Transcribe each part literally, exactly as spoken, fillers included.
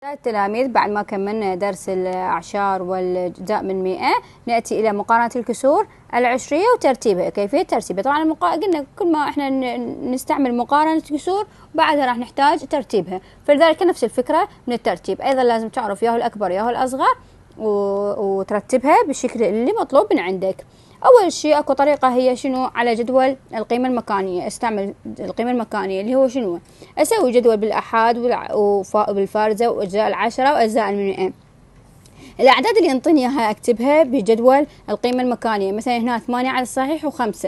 التلاميذ، بعد ما كملنا درس الأعشار والأجزاء من مئة نأتي إلى مقارنة الكسور العشرية وترتيبها. كيفية ترتيبها؟ طبعا المقا... قلنا كل ما احنا نستعمل مقارنة الكسور بعدها راح نحتاج ترتيبها، فلذلك نفس الفكرة من الترتيب. أيضا لازم تعرف ياهو الأكبر ياهو الأصغر و... وترتبها بالشكل اللي مطلوب من عندك. أول شيء أكو طريقة هي شنو؟ على جدول القيمة المكانية. استعمل القيمة المكانية اللي هو شنو؟ أسوي جدول بالأحاد وبالفارزة وأجزاء العشرة وأجزاء المئة. الأعداد اللي ينطيني إياها أكتبها بجدول القيمة المكانية. مثلا هنا ثمانية على الصحيح وخمسة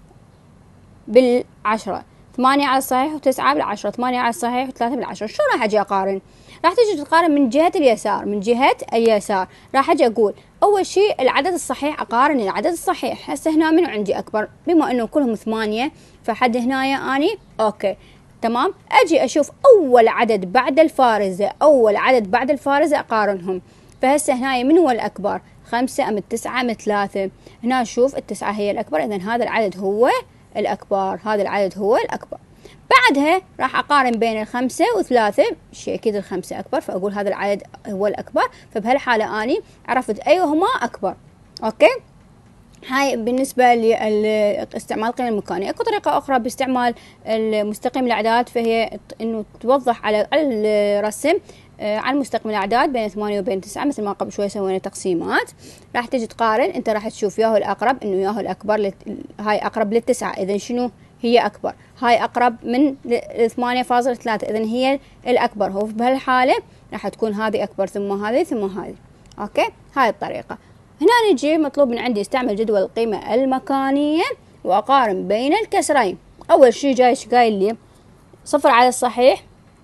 بالعشرة، ثمانية على الصحيح وتسعة بالعشرة، ثمانية على الصحيح وثلاثة بالعشرة. شو راح أجي أقارن؟ راح تجي تقارن من جهة اليسار، من جهة اليسار راح أجي أقول أول شيء العدد الصحيح، أقارن العدد الصحيح. هسه هنا منو عندي أكبر؟ بما إنه كلهم ثمانية فحد هنايا أني أوكي تمام. أجي أشوف أول عدد بعد الفارزة، أول عدد بعد الفارزة أقارنهم. فهسه هنايا من هو الأكبر؟ خمسة أم التسعة أم ثلاثة؟ هنا أشوف التسعة هي الأكبر، إذن هذا العدد هو الأكبر، هذا العدد هو الأكبر. بعدها راح أقارن بين الخمسة وثلاثة، شيء أكيد الخمسة أكبر فأقول هذا العدد هو الأكبر. فبهالحالة أني عرفت أيهما أكبر. أوكي، هاي بالنسبة لاستعمال القيمة المكانية. اكو طريقة أخرى باستعمال المستقيم الأعداد، فهي إنه توضح على الرسم على المستقيم الأعداد بين ثمانية وبين تسعة، مثل ما قبل شوي سوينا تقسيمات. راح تجي تقارن، أنت راح تشوف ياهو الأقرب، إنه ياهو الأكبر لت... هاي أقرب للتسعة، إذن شنو هي أكبر. هاي أقرب من ثمانية فاصلة ثلاثة، إذن هي الأكبر. هو بهالحالة راح تكون هذه أكبر ثم هذه ثم هذه. أوكي، هاي الطريقة. هنا نجي مطلوب من عندي استعمل جدول القيمة المكانية وأقارن بين الكسرين. أول شيء جاي قايل لي صفر على الصحيح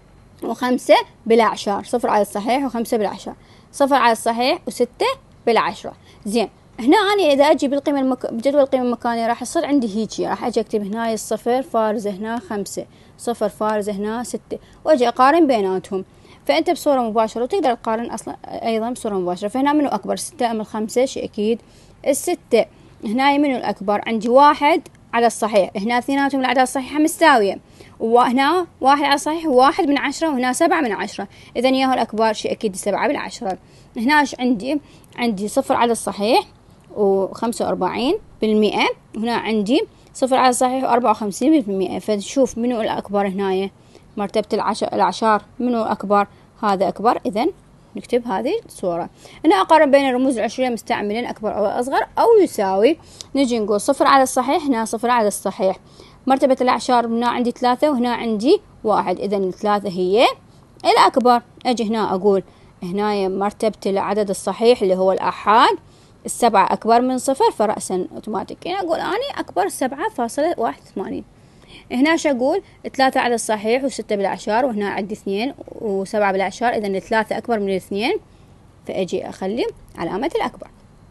وخمسة بالأعشار، صفر على الصحيح وخمسة بالأعشار، صفر على الصحيح وستة بالعشرة. زين، هنا أنا إذا أجي بالقيمة المك... بجدول القيمة المكانية راح يصير عندي هيجي، راح أجي أكتب هنا الصفر فارزة هنا خمسة، صفر فارزة هنا ستة، وأجي أقارن بيناتهم. فأنت بصورة مباشرة وتقدر تقارن أصلا أيضا بصورة مباشرة. فهنا منو أكبر؟ ستة أم الخمسة؟ شيء أكيد الستة. هنا منو الأكبر؟ عندي واحد على الصحيح، هنا اثنيناتهم الأعداد الصحيحة مستوية، وهنا واحد على الصحيح وواحد من عشرة، وهنا سبعة من عشرة، إذن ياهو الأكبر شيء أكيد سبعة بالعشرة. هنا إيش عندي؟ عندي صفر على الصحيح وخمسة وأربعين بالمئة، وهنا عندي صفر على الصحيح وأربعة وخمسين بالمئة. فنشوف منو الأكبر هنايا. مرتبة العشر الأعشار منو أكبر؟ هذا أكبر، إذن نكتب هذه الصورة. هنا أقارن بين الرموز العشرية مستعملين أكبر أو أصغر أو يساوي. نجي نقول صفر على الصحيح، هنا صفر على الصحيح. مرتبة الأعشار هنا عندي ثلاثة وهنا عندي واحد، إذن الثلاثة هي الأكبر. أجي هنا أقول هنا مرتبة العدد الصحيح اللي هو الأحاد، السبعة أكبر من صفر، فرأسا أوتوماتيكيا أقول أني أكبر سبعة فاصلة واحد وثمانين. هنا شو أقول؟ ثلاثة على الصحيح وستة بالأعشار، وهنا عندي اثنين وسبعة بالأعشار، إذن الثلاثة أكبر من الاثنين، فأجي أخلي علامة الأكبر.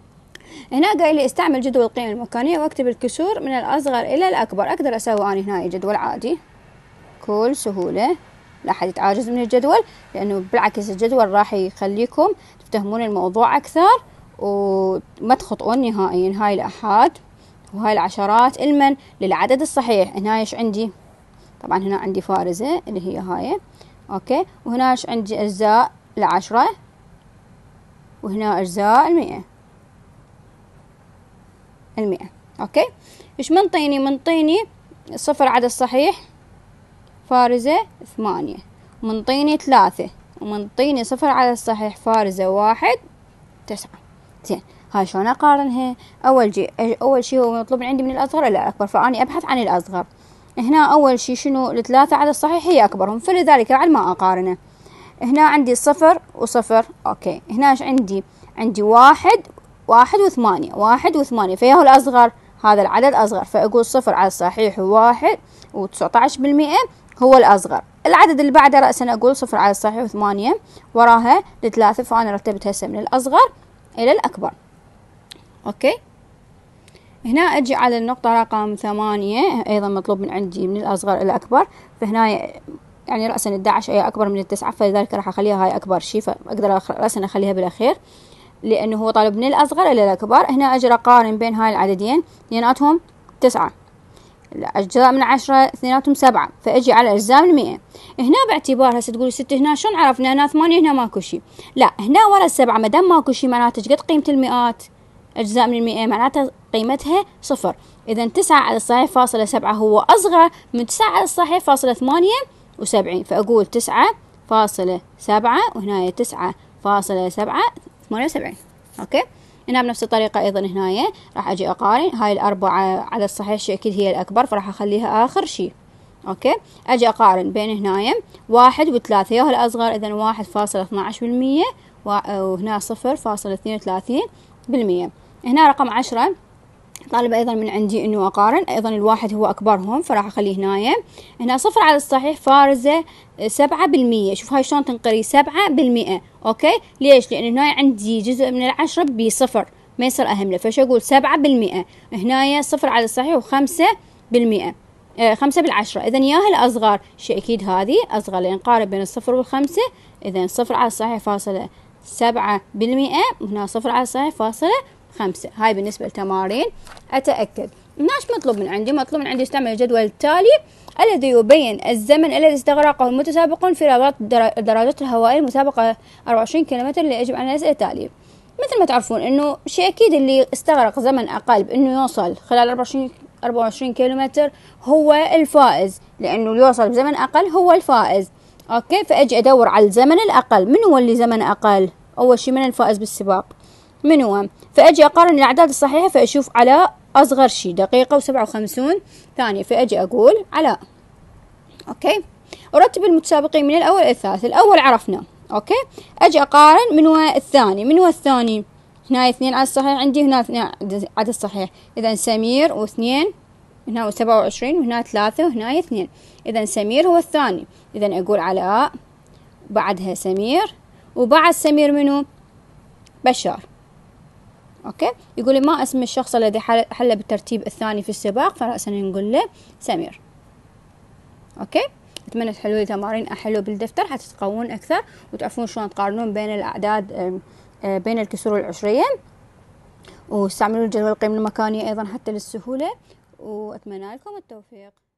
هنا قايل لي استعمل جدول القيمة المكانية واكتب الكسور من الأصغر إلى الأكبر. أقدر أسوي أنا هنا جدول عادي بكل سهولة، لا أحد يتعاجز من الجدول، لأنه بالعكس الجدول راح يخليكم تفهمون الموضوع أكثر وما تخطئون نهائيا. هاي الأحاد وهاي العشرات المن للعدد الصحيح. هنا ايش عندي؟ طبعا هنا عندي فارزة اللي هي هاي، اوكي، وهنا ايش عندي؟ اجزاء العشرة، وهنا اجزاء المئة، المئة. اوكي، ايش منطيني؟ منطيني صفر عدد صحيح فارزة ثمانية، ومنطيني ثلاثة، ومنطيني صفر عدد الصحيح فارزة واحد تسعة. زين، هاي شلون أقارنها؟ أول جي أول شيء هو مطلوب عندي من الأصغر إلى الأكبر، فأني أبحث عن الأصغر. هنا أول شيء شنو؟ الثلاثة على الصحيح هي أكبرهم، فلذلك بعد ما أقارنه. هنا عندي صفر وصفر، أوكي. هنا إيش عندي؟ عندي واحد واحد وثمانية، واحد وثمانية، فياهو الأصغر، هذا العدد أصغر، فأقول صفر على الصحيح وواحد وتسعة عشر بالمئة هو الأصغر. العدد اللي بعده رأسا أقول صفر على الصحيح وثمانية، وراها الثلاثة، فأنا رتبت هسه من الأصغر إلى الأكبر. أوكي، هنا أجي على النقطة رقم ثمانية، أيضا مطلوب من عندي من الأصغر إلى الأكبر. فهنا يعني رأسا أحد عشر هي أكبر من التسعة، فلذلك راح أخليها هاي أكبر شيء، فأقدر رأسا أخليها بالأخير لأنه هو طالب من الأصغر إلى الأكبر. هنا أجي أقارن بين هاي العددين، لأناتهم تسعة. الأجزاء من عشرة اثنيناتهم سبعة، فأجي على أجزاء من مئة. هنا باعتبار هسه تقول ست هنا شلون عرفنا هنا ثمانية هنا ماكو شي؟ لا، هنا ورا السبعة ما دام ماكو شي معناته قد قيمة المئات؟ أجزاء من المئة معناتها قيمتها صفر. إذا تسعة على الصحيح فاصلة سبعة هو أصغر من تسعة على الصحيح فاصلة ثمانية وسبعين، فأقول تسعة فاصلة سبعة وهنا تسعة فاصلة سبعة ثمانية وسبعين. أوكي. هنا بنفس الطريقة أيضا هنا راح أجي أقارن هاي الأربعة على الصحيح شيء أكيد هي الأكبر فراح أخليها آخر شيء. أوكي. أجي أقارن بين هنا واحد وثلاثة ياهو الأصغر، إذا واحد فاصلة اثناعش بالمية وهنا صفر فاصلة اثنين وثلاثين بالمية. هنا رقم عشرة طالب أيضا من عندي إنه أقارن، أيضا الواحد هو أكبرهم فراح أخليه هنا. هنا صفر على الصحيح فارزة سبعة بالمية. شوف هاي شلون تنقري سبعة بالمئة. أوكي. ليش؟ لأن هنا عندي جزء من العشرة بصفر ما يصير أهمله، فش أقول سبعة بالمئة. هنا صفر على الصحيح وخمسة بالمئة، آه خمسة بالعشرة، إذا ياها الأصغر شيء أكيد هذه أصغر لأن نقارن بين الصفر والخمسة. إذا صفر على الصحيح فاصلة سبعة بالمئة وهنا صفر على الصحيح فاصلة خمسة. هاي بالنسبة لتمارين أتأكد. هناش مطلوب من عندي، مطلوب من عندي استعمل الجدول التالي الذي يبين الزمن الذي استغرقه المتسابقون في رياضات الدراجات الهوائية المسابقة أربعة وعشرين كيلومتر اللي يجب على الأسئلة التالية. مثل ما تعرفون إنه شيء أكيد اللي استغرق زمن أقل بإنه يوصل خلال أربعة وعشرين كيلومتر هو الفائز، لأنه اللي يوصل بزمن أقل هو الفائز. أوكي. فأجي أدور على الزمن الأقل. من هو اللي زمن أقل؟ أول شيء من الفائز بالسباق من هو؟ فأجي أقارن الأعداد الصحيحة فأشوف على أصغر شيء دقيقة وسبعة وخمسون ثانية، فأجي أقول علاء. أوكي. أرتب المتسابقين من الأول إلى الثالث. الأول عرفنا. أوكي. أجي أقارن من هو الثاني. من هو الثاني؟ هنا اثنين على الصحيح عندي، هنا اثنين على الصحيح، إذا سمير واثنين، هنا سبعة وعشرين وهنا ثلاثة وهنا اثنين، إذا سمير هو الثاني. إذا أقول علاء بعدها سمير وبعد سمير منو؟ بشار. أوكي. يقول لي ما اسم الشخص الذي حل بالترتيب الثاني في السباق؟ فرأسا نقول له سمير. أوكي. أتمنى تحلوا لي تمارين أحلوا بالدفتر حتى تقوون أكثر وتعرفون شلون تقارنون بين الأعداد بين الكسور العشرية، واستعملوا الجدول القيم المكانية أيضا حتى للسهولة، وأتمنى لكم التوفيق.